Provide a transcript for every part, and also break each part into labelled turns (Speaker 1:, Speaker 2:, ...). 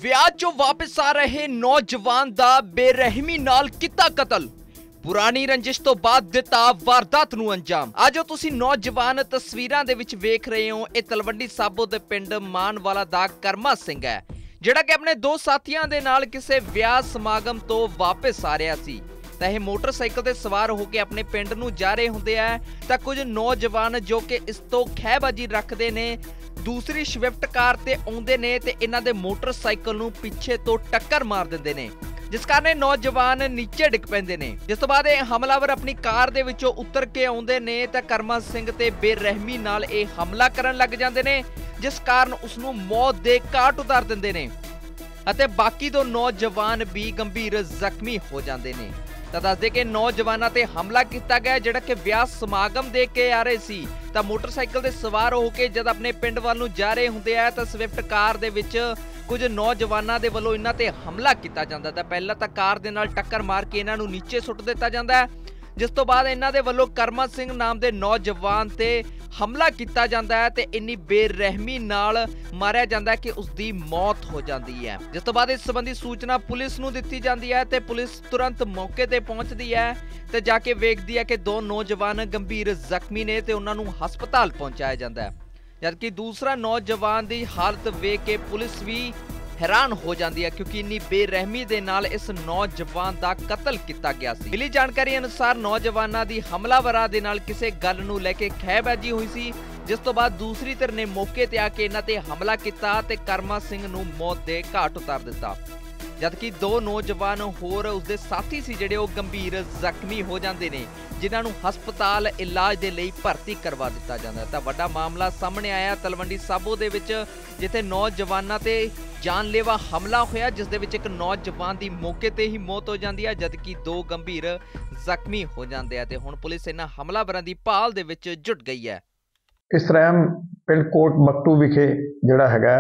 Speaker 1: ਵਿਆਹ ਚੋਂ ਵਾਪਸ ਆ ਰਹੇ ਨੌਜਵਾਨ ਦਾ ਬੇਰਹਿਮੀ ਨਾਲ ਕੀਤਾ ਕਤਲ। ਪੁਰਾਣੀ ਰੰਜਿਸ਼ ਤੋਂ ਬਾਅਦ ਦਿੱਤਾ ਵਾਰਦਾਤ ਨੂੰ ਅੰਜਾਮ। ਅੱਜ ਜੋ ਤੁਸੀਂ ਨੌਜਵਾਨ ਤਸਵੀਰਾਂ ਦੇ ਵਿੱਚ ਵੇਖ ਰਹੇ ਹੋ, ਇਹ ਤਲਵੰਡੀ ਸਾਬੋ ਦੇ ਪਿੰਡ ਮਾਨਵਾਲਾ ਦਾ ਕਰਮਾ ਸਿੰਘ ਹੈ, ਜਿਹੜਾ ਕਿ ਆਪਣੇ ਦੋ ਸਾਥੀਆਂ ਦੇ ਨਾਲ ਕਿਸੇ ਵਿਆਹ ਸਮਾਗਮ ਤੋਂ ਵਾਪਸ ਆ ਰਿਹਾ ਸੀ। ਤਾਂ ਇਹ ਮੋਟਰਸਾਈਕਲ ਤੇ ਸਵਾਰ ਹੋ ਕੇ ਆਪਣੇ ਪਿੰਡ ਨੂੰ ਜਾ ਰਹੇ ਹੁੰਦੇ ਆ ਤਾਂ ਕੁਝ ਨੌਜਵਾਨ ਜੋ ਕਿ ਇਸ ਤੋਂ ਖਹਿਬਾਜੀ ਰੱਖਦੇ ਨੇ ਦੂਸਰੀ ਸਵਿਫਟ ਕਾਰ ਤੇ ਆਉਂਦੇ ਨੇ ਤੇ ਇਹਨਾਂ ਦੇ ਮੋਟਰਸਾਈਕਲ ਨੂੰ ਪਿੱਛੇ ਤੋਂ ਟੱਕਰ ਮਾਰ ਦਿੰਦੇ ਨੇ, ਜਿਸ ਕਾਰਨ ਇਹ ਨੌਜਵਾਨ ਨੀਚੇ ਡਿੱਗ ਪੈਂਦੇ ਨੇ। ਜਿਸ ਤੋਂ ਬਾਅਦ ਇਹ ਹਮਲਾਵਰ ਆਪਣੀ ਕਾਰ ਦੇ ਵਿੱਚੋਂ ਉਤਰ ਕੇ ਆਉਂਦੇ ਨੇ ਤਾਂ ਕਰਮਾ ਸਿੰਘ ਤੇ ਬੇਰਹਿਮੀ ਨਾਲ ਇਹ ਹਮਲਾ ਕਰਨ ਲੱਗ ਜਾਂਦੇ ਨੇ, ਜਿਸ ਕਾਰਨ ਉਸ ਨੂੰ ਮੌਤ ਦੇ ਘਾਟ ਉਤਾਰ ਦਿੰਦੇ ਨੇ ਅਤੇ ਬਾਕੀ ਦੋ ਨੌਜਵਾਨ ਵੀ ਗੰਭੀਰ ਜ਼ਖਮੀ ਹੋ ਜਾਂਦੇ ਨੇ। ਤਾਂ ਦੱਸਦੇ ਕਿ ਨੌਜਵਾਨਾਂ ਤੇ ਹਮਲਾ ਕੀਤਾ ਗਿਆ, ਜਿਹੜਾ ਕਿ ਵਿਆਹ ਸਮਾਗਮ ਦੇਖ ਕੇ ਆ ਰਹੇ ਸੀ ਤਾਂ ਮੋਟਰਸਾਈਕਲ ਤੇ ਸਵਾਰ ਹੋ ਕੇ ਜਦ ਆਪਣੇ ਪਿੰਡ ਵੱਲ ਨੂੰ ਜਾ ਰਹੇ ਹੁੰਦੇ ਆ ਤਾਂ ਸਵਿਫਟ ਕਾਰ ਦੇ ਵਿੱਚ ਕੁਝ ਨੌਜਵਾਨਾਂ ਦੇ ਵੱਲੋਂ ਇਹਨਾਂ ਤੇ ਹਮਲਾ ਕੀਤਾ ਜਾਂਦਾ। ਤਾਂ ਪਹਿਲਾਂ ਤਾਂ ਕਾਰ ਦੇ ਨਾਲ ਟੱਕਰ ਮਾਰ ਕੇ ਇਹਨਾਂ ਨੂੰ ਨੀਚੇ ਸੁੱਟ ਦਿੱਤਾ ਜਾਂਦਾ ਹੈ, ਜਿਸ ਤੋਂ ਬਾਅਦ ਇਹਨਾਂ ਦੇ ਵੱਲੋਂ ਕਰਮਾ ਸਿੰਘ ਨਾਮ ਦੇ ਨੌਜਵਾਨ ਤੇ ਹਮਲਾ ਕੀਤਾ ਜਾਂਦਾ ਹੈ ਤੇ ਇੰਨੀ ਬੇਰਹਿਮੀ ਨਾਲ ਮਾਰਿਆ ਜਾਂਦਾ ਕਿ ਉਸ ਦੀ ਮੌਤ ਹੋ ਜਾਂਦੀ ਹੈ। ਜਿਸ ਤੋਂ ਬਾਅਦ ਇਸ ਸੰਬੰਧੀ ਸੂਚਨਾ ਪੁਲਿਸ ਨੂੰ ਦਿੱਤੀ ਜਾਂਦੀ ਹੈ ਤੇ ਪੁਲਿਸ ਤੁਰੰਤ ਮੌਕੇ ਤੇ ਪਹੁੰਚਦੀ ਹੈ ਤੇ ਜਾ ਕੇ ਵੇਖਦੀ ਹੈ ਕਿ ਦੋ ਨੌਜਵਾਨ ਗੰਭੀਰ ਜ਼ਖਮੀ ਨੇ ਤੇ ਉਹਨਾਂ ਨੂੰ ਹਸਪਤਾਲ ਪਹੁੰਚਾਇਆ ਜਾਂਦਾ ਹੈ, ਜਦਕਿ ਦੂਸਰਾ ਨੌਜਵਾਨ ਦੀ ਹਾਲਤ ਵੇਖ ਕੇ ਪੁਲਿਸ ਵੀ हैरान हो जाती है, क्योंकि इन्नी बेरहमी दे नाल इस नौजवान दा कतल किया गया सी। मिली जानकारी अनुसार नौजवानों की हमलावरां दे नाल किसी गल नूं लैके खहबाजी हुई सी, जिस तो बाद दूसरी धिर ने मौके ते आके इन्हां ते हमला किया ते करमा सिंह नूं मौत दे घाट उतार दिता, जबकि दो नौजवान होर उसदे साथी सी जिहड़े ओह गंभीर जख्मी हो जाते हैं, जिन्हां नूं हस्पताल इलाज दे लई भर्ती करवा दिता जांदा। तां वड्डा मामला सामने आया तलवंडी साबो दे विच, जिथे नौजवानां ते जानलेवा हमला होया, जिस दे विच एक नौजवान दी मौके ते ही मौत हो जाती है, जबकि दो गंभीर जख्मी हो जाते हैं। ते हुण पुलिस इन्हां हमलावरां दी भाल दे विच जुट गई है।
Speaker 2: इस तरह पिंड कोट मकटू विखे जिहड़ा हैगा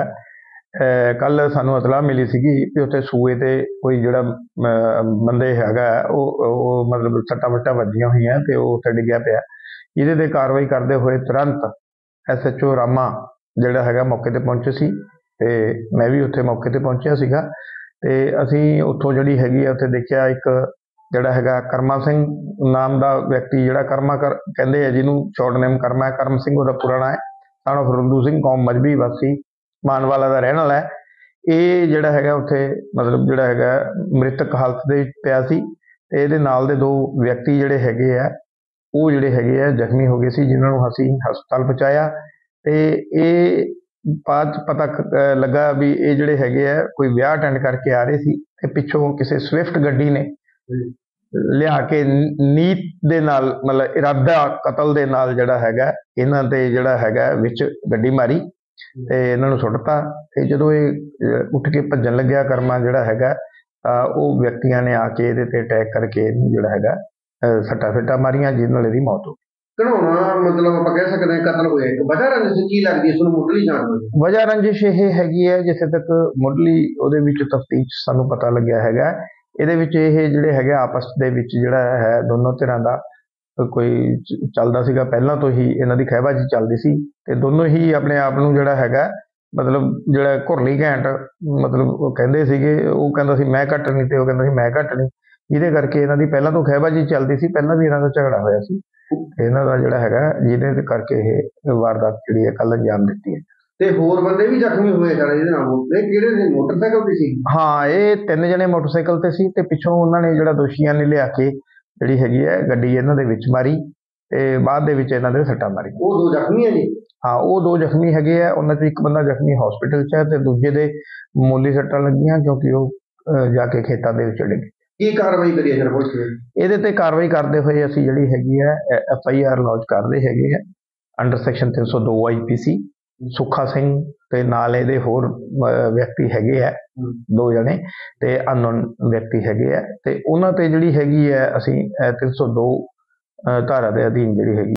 Speaker 2: कल सानू इतलाह मिली सीगी कि उत्थे सूए ते कोई जिहड़ा बंदे हैगा मतलब सट्टा वट्टा वजियां होईयां ते ओह उत्थे डिग्गिया पिया। इहदे ते कार्रवाई करदे होए तुरंत SHO रामा जिहड़ा हैगा मौके ते पहुंचे सी ते मैं भी उत्थे मौके ते पहुंचिया सीगा ते असीं उत्थों जिहड़ी हैगी उत्थे देखिया एक जिहड़ा हैगा करमा सिंह नाम दा व्यक्ति, जिहड़ा करमा कहंदे आ जिहनूं शॉर्ट नेम करमा है, करम सिंह ओहदा पूरा नाम है, सन ऑफ रंदू सिंह कौम मजबी वासी मानवाला का रहने वाला है। ये जिहड़ा हैगा उत्थे मतलब जिहड़ा हैगा मृतक हालत दे पिया सी ते इहदे नाल दे दो व्यक्ति जिहड़े हैगे आ वो जिहड़े हैगे आ जख्मी हो गए सी, जिन्हां नूं असीं हस्पताल पहुंचाया ते ये बाद पता लगा भी ये जिहड़े हैगे आ कोई विआह अटेंड करके आ रहे सी ते पिछों किसी स्विफ्ट गड्डी ने लिया के नीत दे नाल मतलब इरादा कतल दे नाल जिहड़ा हैगा इन्हां ते जिहड़ा हैगा विच गड्डी मारी ते इन्हां नूं सुੱਟਤਾ ते जदों ये उठ के भज्जण लग्या करमा जिहड़ा हैगा ਉਹ ਵਿਅਕਤੀਆਂ ਨੇ ਆ ਕੇ ਇਹਦੇ ਤੇ ਅਟੈਕ ਕਰਕੇ ਇਹਨੂੰ ਜਿਹੜਾ ਹੈਗਾ ਸੱਟਾ ਫੇਟਾ ਮਾਰੀਆਂ, ਜਿਸ ਨਾਲ ਇਹਦੀ ਮੌਤ ਹੋ ਗਈ।
Speaker 3: ਘਣਾਉਣਾ ਮਤਲਬ ਆਪਾਂ ਕਹਿ ਸਕਦੇ ਹਾਂ ਕਤਲ ਹੋਇਆ। ਇੱਕ ਵਜ੍ਹਾ ਰੰਜਿਸ਼ ਕੀ ਲੱਗਦੀ ਹੈ ਤੁਹਾਨੂੰ ਮੁੱਢਲੀ ਜਾਣਕਾਰੀ?
Speaker 2: ਵਜ੍ਹਾ ਰੰਜਿਸ਼ ਇਹ ਹੈਗੀ ਹੈ, ਜਿੱਥੇ ਤੱਕ ਮੁੱਢਲੀ ਉਹਦੇ ਵਿੱਚ ਤਫਤੀਸ਼ ਸਾਨੂੰ ਪਤਾ ਲੱਗਿਆ ਹੈਗਾ, ਇਹਦੇ ਵਿੱਚ ਇਹ ਜਿਹੜੇ ਹੈਗੇ ਆਪਸ ਦੇ ਵਿੱਚ ਜਿਹੜਾ ਹੈ ਦੋਨੋਂ ਧਿਰਾਂ ਦਾ ਕੋਈ ਚੱਲਦਾ ਸੀਗਾ, ਪਹਿਲਾਂ ਤੋਂ ਹੀ ਇਹਨਾਂ ਦੀ ਖਹਿਬਾਜ਼ੀ ਚੱਲਦੀ ਸੀ ਤੇ ਦੋਨੋਂ ਹੀ ਆਪਣੇ ਆਪ ਨੂੰ ਜਿਹੜਾ ਹੈਗਾ ਮਤਲਬ ਜਿਹੜਾ ਘੁਰਲੀ ਘੈਂਟ ਮਤਲਬ ਉਹ ਕਹਿੰਦੇ ਸੀਗੇ, ਉਹ ਕਹਿੰਦਾ ਸੀ ਮੈਂ ਘੱਟ ਨਹੀਂ ਤੇ ਉਹ ਕਹਿੰਦਾ ਸੀ ਮੈਂ ਘੱਟ ਨਹੀਂ, ਜਿਹਦੇ ਕਰਕੇ ਇਹਨਾਂ ਦੀ ਪਹਿਲਾਂ ਤੋਂ ਖਹਿਬਾਜ਼ੀ ਚੱਲਦੀ ਸੀ। ਪਹਿਲਾਂ ਵੀ ਇਹਨਾਂ ਦਾ ਝਗੜਾ ਹੋਇਆ ਸੀ, ਇਹਨਾਂ ਦਾ ਜਿਹੜਾ ਹੈਗਾ ਜਿਹਦੇ ਕਰਕੇ ਇਹ ਵਾਰਦਾਤ ਜਿਹੜੀ ਹੈ ਕੱਲ ਅੰਜਾਮ ਦਿੱਤੀ ਹੈ।
Speaker 3: ਤੇ ਹੋਰ ਬੰਦੇ ਵੀ ਜ਼ਖਮੀ ਹੋਏ ਸਰ ਇਹਦੇ ਨਾਲ? ਇਹ ਕਿਹੜੇ ਨੇ, ਮੋਟਰਸਾਈਕਲ ਤੇ ਸੀ?
Speaker 2: ਹਾਂ, ਇਹ 3 ਜਣੇ ਮੋਟਰਸਾਈਕਲ ਤੇ ਸੀ ਤੇ ਪਿੱਛੋਂ ਉਹਨਾਂ ਨੇ ਜਿਹੜਾ ਦੋਸ਼ੀਆਂ ਨੇ ਲਿਆ ਕੇ ਜਿਹੜੀ ਹੈਗੀ ਹੈ ਗੱਡੀ ਇਹਨਾਂ ਦੇ ਵਿੱਚ ਮਾਰੀ ਤੇ ਬਾਅਦ ਦੇ ਵਿੱਚ ਇਹਨਾਂ ਦੇ ਸੱਟਾਂ ਮਾਰੀ।
Speaker 3: ਉਹ ਦੋ ਜ਼ਖਮੀ ਹੈ ਜੀ?
Speaker 2: ਹਾਂ, ਉਹ ਦੋ ਜ਼ਖਮੀ ਹੈਗੇ ਆ, ਉਹਨਾਂ ਚੋਂ ਇੱਕ ਬੰਦਾ ਜ਼ਖਮੀ ਹਸਪੀਟਲ 'ਚ ਹੈ ਤੇ ਦੂਜੇ ਦੇ ਮਾਮੂਲੀ ਸੱਟਾਂ ਲੱਗੀਆਂ ਕਿਉਂਕਿ ਉਹ ਜਾ ਕੇ ਖੇਤਾਂ ਦੇ ਵਿੱਚ ਡਿੱਗੇ।
Speaker 3: ਕੀ ਕਾਰਵਾਈ ਕਰੀ ਹੈ ਸਰ ਪੁਲਿਸ ਨੇ?
Speaker 2: ਇਹਦੇ ਤੇ ਕਾਰਵਾਈ ਕਰਦੇ ਹੋਏ ਅਸੀਂ ਜਿਹੜੀ ਹੈਗੀ ਹੈ FIR ਲੌਂਚ ਕਰਦੇ ਹੈਗੇ ਆ under section 302 IPC। Sukha Singh ਤੇ ਨਾਲ ਇਹਦੇ ਹੋਰ ਵਿਅਕਤੀ ਹੈਗੇ ਆ 2 ਜਣੇ ਤੇ ਅਨਨੋਨ ਵਿਅਕਤੀ ਹੈਗੇ ਆ ਤੇ ਉਹਨਾਂ ਤੇ ਜਿਹੜੀ ਹੈਗੀ ਹੈ ਅਸੀਂ 302 ਧਾਰਾ ਦੇ ਅਧੀਨ ਜਿਹੜੀ ਹੈਗੀ